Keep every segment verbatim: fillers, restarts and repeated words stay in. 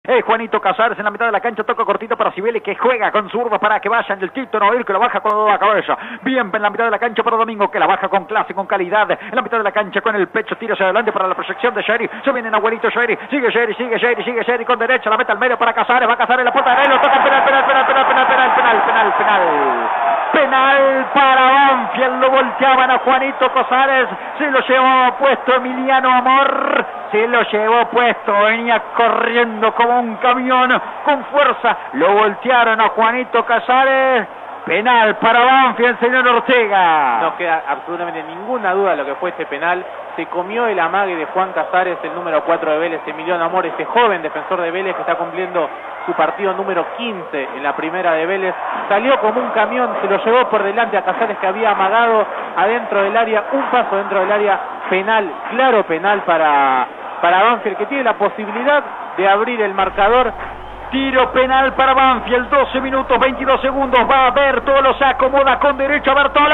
Es Juanito Casares en la mitad de la cancha, toca cortito para Cibeles, que juega con zurdo para que vaya en el Tito Noel, que lo baja con la cabeza. Bien en la mitad de la cancha para Domingo, que la baja con clase, con calidad. En la mitad de la cancha con el pecho, tira hacia adelante para la proyección de Sherry. Se viene Nahuelito Sherry, sigue Sherry, sigue Sherry, sigue Sherry con derecha, la mete al medio para Casares, va a Casares, la puerta de él, lo toca penal, penal, penal, penal, penal, penal, penal, penal, penal. Penal para Banfield, lo volteaban a Juanito Casares, se lo llevó puesto Emiliano Amor, se lo llevó puesto, venía corriendo como un camión con fuerza, lo voltearon a Juanito Casares. Penal para Banfield, señor Ortega. No queda absolutamente ninguna duda de lo que fue este penal. Se comió el amague de Juan Casares, el número cuatro de Vélez, Emiliano Amor, este joven defensor de Vélez que está cumpliendo su partido número quince en la primera de Vélez. Salió como un camión, se lo llevó por delante a Casares, que había amagado adentro del área, un paso dentro del área. Penal, claro penal para, para Banfield, que tiene la posibilidad de abrir el marcador. Tiro penal para Banfield, doce minutos, veintidós segundos, va Bertolo, se acomoda con derecho a Bertolo.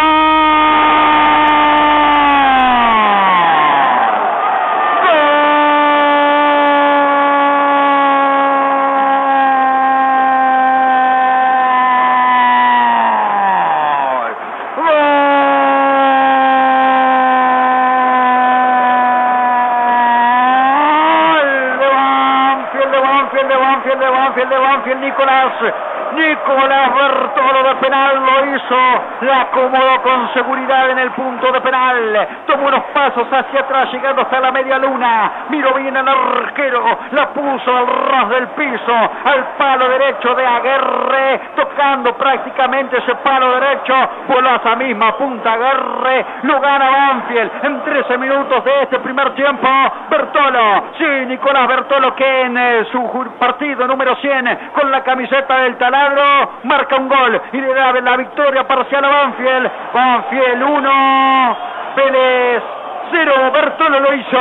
de Banfield, de Banfield, Nicolás, Nicolás Bertolo de penal lo hizo, la acomodó con seguridad en el punto de penal, tomó unos pasos hacia atrás llegando hasta la media luna, miró bien al arquero, la puso al ras del piso, al palo derecho de Aguerre, tocando prácticamente ese palo derecho, voló a esa misma punta Aguerre, lo gana Banfield en trece minutos de este primer tiempo. Bertolo, sí, Nicolás Bertolo, que en eh, su partido número cien con la camiseta del taladro marca un gol y le da la victoria parcial a Banfield. Banfield uno, Vélez cero, Bertolo lo hizo.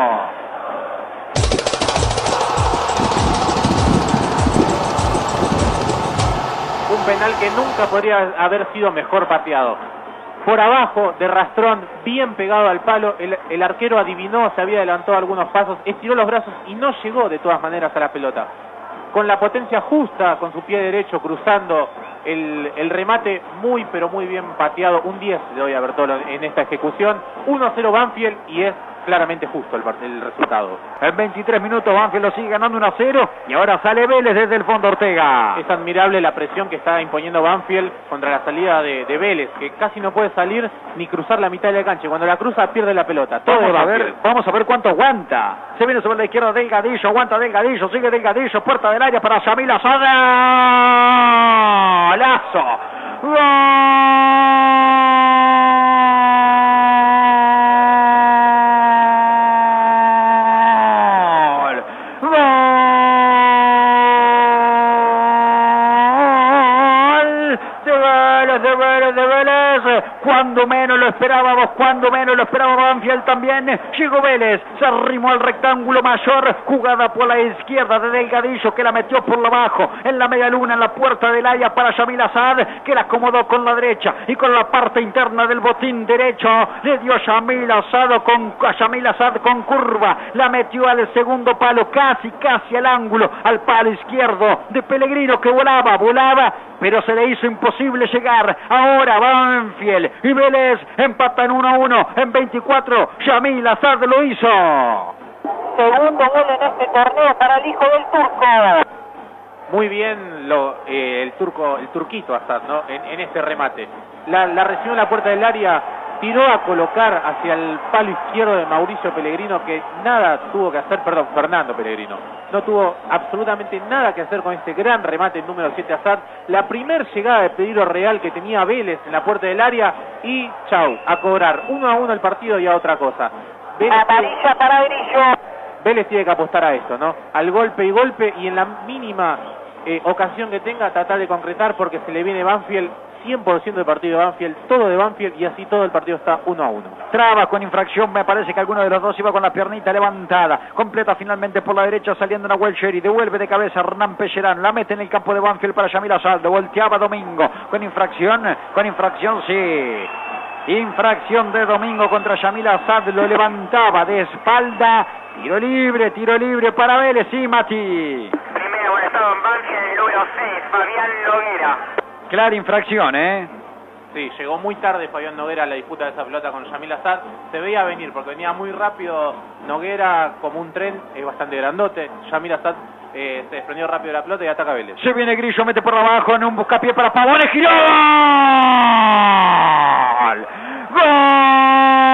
Un penal que nunca podría haber sido mejor pateado. Por abajo, de rastrón, bien pegado al palo, el, el arquero adivinó, se había adelantado algunos pasos, estiró los brazos y no llegó de todas maneras a la pelota. Con la potencia justa, con su pie derecho, cruzando el, el remate, muy pero muy bien pateado. Un diez le doy a Bertolo en esta ejecución. uno a cero Banfield y es claramente justo el, el resultado. En veintitrés minutos Banfield lo sigue ganando uno a cero y ahora sale Vélez desde el fondo, Ortega. Es admirable la presión que está imponiendo Banfield contra la salida de, de Vélez, que casi no puede salir ni cruzar la mitad de la cancha. Cuando la cruza pierde la pelota. Todo vamos, a ver, vamos a ver cuánto aguanta. Se viene sobre la izquierda Delgadillo, aguanta Delgadillo, sigue Delgadillo, puerta del área para Yamil Azada. ¡Lazo! ¡Gol! Cuando menos lo esperábamos, cuando menos lo esperaba Banfield también, llegó Vélez, se arrimó al rectángulo mayor, jugada por la izquierda de Delgadillo, que la metió por lo bajo, en la media luna, en la puerta del área para Yamil Azad, que la acomodó con la derecha, y con la parte interna del botín derecho, le dio Yamil Azad con, a Yamil Azad con curva, la metió al segundo palo, casi, casi al ángulo, al palo izquierdo de Pellegrino, que volaba, volaba, pero se le hizo imposible llegar. Ahora Banfield y Vélez empatan uno a uno en veinticuatro. Yamil Azad lo hizo. Segundo gol en este torneo para el hijo del turco. Muy bien lo, eh, el turco, el turquito Azad, ¿no? En, en este remate. La, la recibió en la puerta del área, tiró a colocar hacia el palo izquierdo de Mauricio Pellegrino, que nada tuvo que hacer, perdón, Fernando Pellegrino. No tuvo absolutamente nada que hacer con este gran remate el número siete Azad. La primer llegada de peligro real que tenía Vélez en la puerta del área y chau, a cobrar uno a uno el partido y a otra cosa. Vélez Amarilla tiene, para Grillo. Vélez tiene que apostar a esto, ¿no? Al golpe y golpe y en la mínima eh, ocasión que tenga tratar de concretar, porque se le viene Banfield, cien por ciento del partido de Banfield, todo de Banfield y así todo el partido está uno a uno. Traba con infracción, me parece que alguno de los dos iba con la piernita levantada, completa finalmente por la derecha saliendo Nahuel Sherry, devuelve de cabeza Hernán Pellerán, la mete en el campo de Banfield para Yamil Azad, lo volteaba Domingo, con infracción, con infracción sí, infracción de Domingo contra Yamil Azad, lo levantaba de espalda, tiro libre, tiro libre para Vélez, sí, Mati. Primero muy amonestado en Banfield, el número seis, Fabián Noguera. Clara infracción, ¿eh? Sí, llegó muy tarde Fabián Noguera a la disputa de esa pelota con Yamil Asad. Se veía venir porque venía muy rápido Noguera como un tren, es bastante grandote. Yamil Asad eh, se desprendió rápido de la pelota y ataca Vélez. Se viene Grillo, mete por abajo en un buscapié para Pavone, giró. ¡Gol!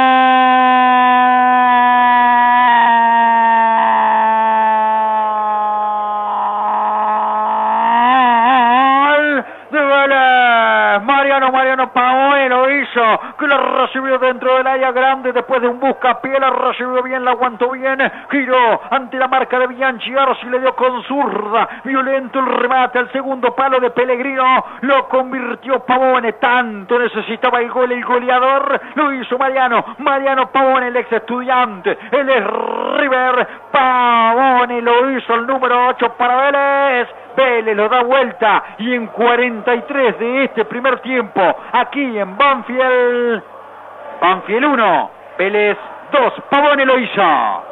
Mariano Pavone lo hizo, que la recibió dentro del área grande después de un buscapié, la recibió bien, la aguantó bien, giró ante la marca de Bianchi Arce y le dio con zurda, violento el remate al segundo palo de Pellegrino, lo convirtió Pavone, tanto necesitaba el gol el goleador, lo hizo Mariano, Mariano Pavone, el ex estudiante, el ex River, Pavone lo hizo el número ocho para Vélez. Vélez lo da vuelta y en cuarenta y tres de este primer tiempo, aquí en Banfield, Banfield uno, Vélez dos, Pavone lo hizo.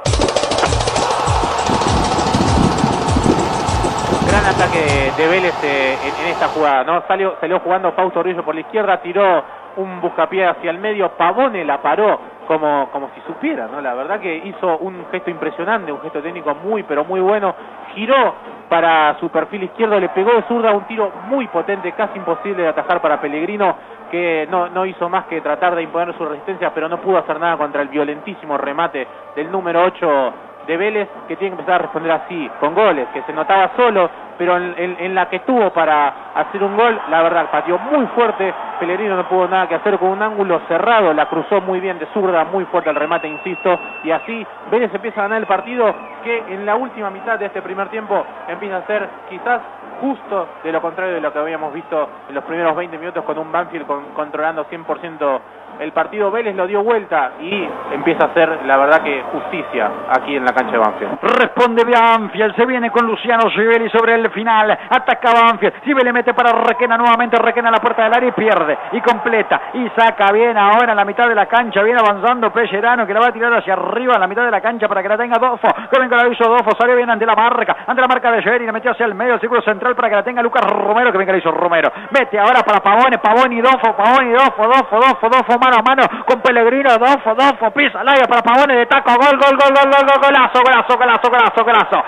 Gran ataque de Vélez eh, en, en esta jugada, ¿no? Salió, salió jugando Fausto Rillo por la izquierda, tiró un buscapié hacia el medio, Pavone la paró como, como si supiera, ¿no? La verdad que hizo un gesto impresionante, un gesto técnico muy, pero muy bueno, giró para su perfil izquierdo, le pegó de zurda un tiro muy potente, casi imposible de atajar para Pellegrino, que no, no hizo más que tratar de imponer su resistencia, pero no pudo hacer nada contra el violentísimo remate del número ocho de Vélez, que tiene que empezar a responder así, con goles, que se notaba solo, pero en, en, en la que tuvo para hacer un gol, la verdad, pateó muy fuerte, Pellegrino no pudo nada que hacer con un ángulo cerrado, la cruzó muy bien de zurda, muy fuerte el remate, insisto, y así Vélez empieza a ganar el partido, que en la última mitad de este primer tiempo empieza a ser quizás justo de lo contrario de lo que habíamos visto en los primeros veinte minutos con un Banfield con, controlando cien por ciento el partido. Vélez lo dio vuelta y empieza a hacer, la verdad, que justicia aquí en la cancha de Banfield. Responde Banfield, se viene con Luciano Sibeli sobre el final, ataca Banfield, Sibeli mete para Requena nuevamente, Requena a la puerta del área y pierde, y completa, y saca bien ahora en la mitad de la cancha, viene avanzando Pellerano, que la va a tirar hacia arriba en la mitad de la cancha para que la tenga Dofo, que venga la hizo Dofo, salió bien ante la marca, ante la marca de Sibeli, la metió hacia el medio, el círculo central para que la tenga Lucas Romero, que venga la hizo Romero, mete ahora para Pavone, Pavone y Dofo, Pavone y Dofo, Dofo, Dofo, Dofo, mano a mano con Pellegrino, Dofo, Dofo, pisa al área para Pavone de taco, gol, gol, gol, gol, gol, gol, golazo, golazo, golazo, golazo, golazo,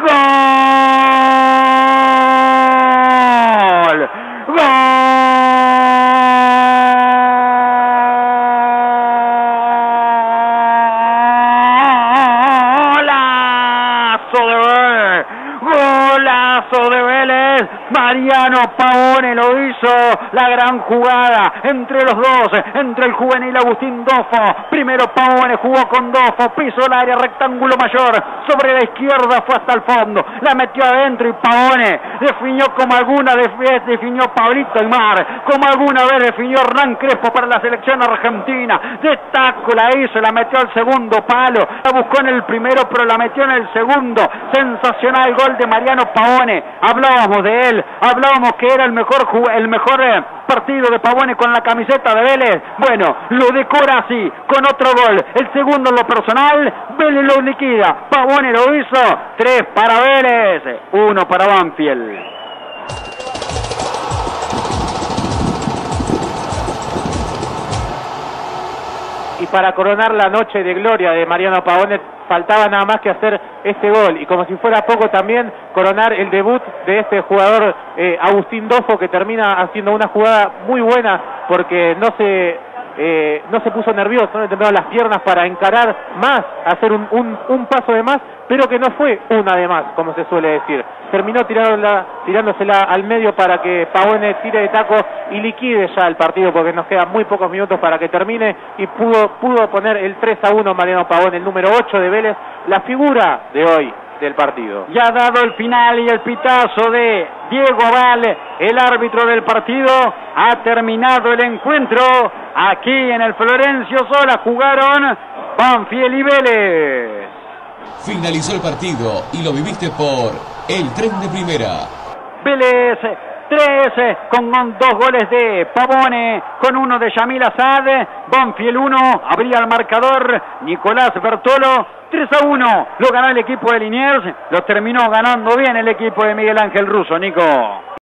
gol, golazo de Vélez, golazo de Vélez, Mariano Pavone lo hizo, la gran jugada entre los dos, entre el juvenil Agustín Dofo, primero Pavone jugó con Dofo, pisó el área, rectángulo mayor, sobre la izquierda fue hasta el fondo, la metió adentro y Pavone definió como alguna vez definió Pablito Aymar, como alguna vez definió Hernán Crespo para la selección argentina, de taco la hizo, la metió al segundo palo, la buscó en el primero pero la metió en el segundo, sensacional gol de Mariano Pavone, hablábamos de él, hablábamos que era el mejor el mejor eh, partido de Pavone con la camiseta de Vélez, bueno, lo decora así, con otro gol, el segundo en lo personal, Vélez lo liquida, Pavone lo hizo, tres para Vélez, uno para Banfield. Y para coronar la noche de gloria de Mariano Pavone, faltaba nada más que hacer este gol, y como si fuera poco también coronar el debut de este jugador eh, Agustín Dofo, que termina haciendo una jugada muy buena porque no se eh, no se puso nervioso, no le temblaron las piernas para encarar más, hacer un, un, un paso de más, pero que no fue una de más, como se suele decir. Terminó tirándola, tirándosela al medio para que Pavone tire de taco y liquide ya el partido, porque nos quedan muy pocos minutos para que termine, y pudo, pudo poner el tres a uno Mariano Pavone, el número ocho de Vélez, la figura de hoy del partido. Ya dado el final y el pitazo de Diego Aval, el árbitro del partido, ha terminado el encuentro. Aquí en el Florencio Sola jugaron Banfield y Vélez. Finalizó el partido y lo viviste por El Tren de Primera. Vélez tres, con dos goles de Pavone, con uno de Yamil Asad. Banfield uno, abría el marcador Nicolás Bertolo. tres a uno lo ganó el equipo de Liniers, lo terminó ganando bien el equipo de Miguel Ángel Russo, Nico.